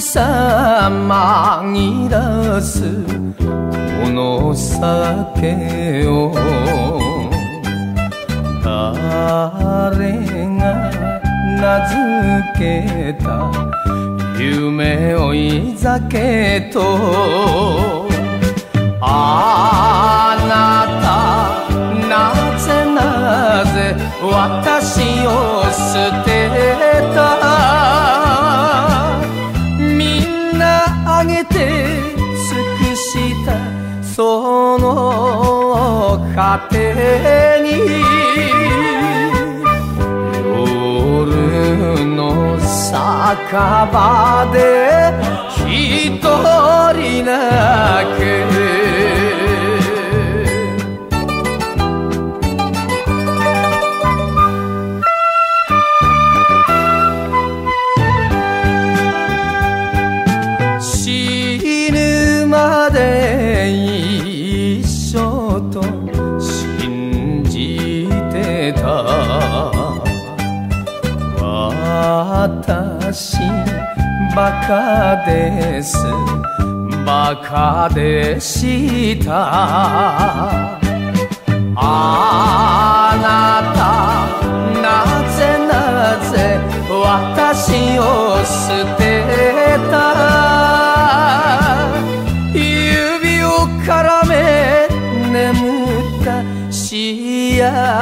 さ紛らすこの酒を誰が名付けた夢追い酒とあなたなぜ私を捨てたみんなあげて尽くしたその果てに夜の酒場で一人泣く死ぬまで一緒と信じてた私バカですバカでしたあなたなぜ私を捨てた指を絡め眠った幸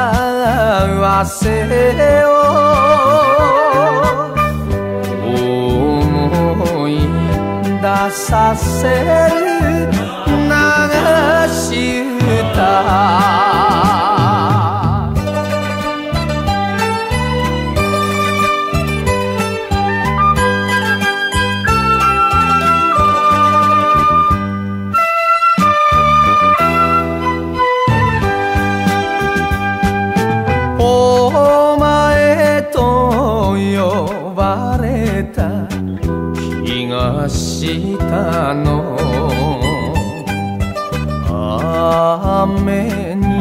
せを思い出させる流し歌お前と呼ばれた気がしたの雨に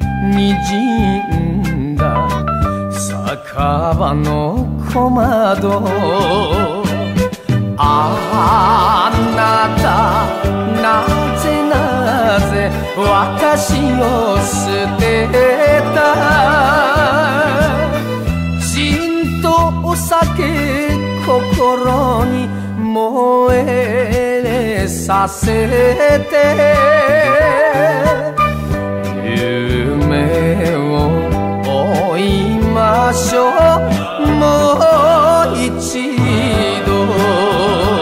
滲んだ酒場の小窓あなたなぜ私を捨てたじんとお酒心に燃えさせて夢を追いましょうもう一度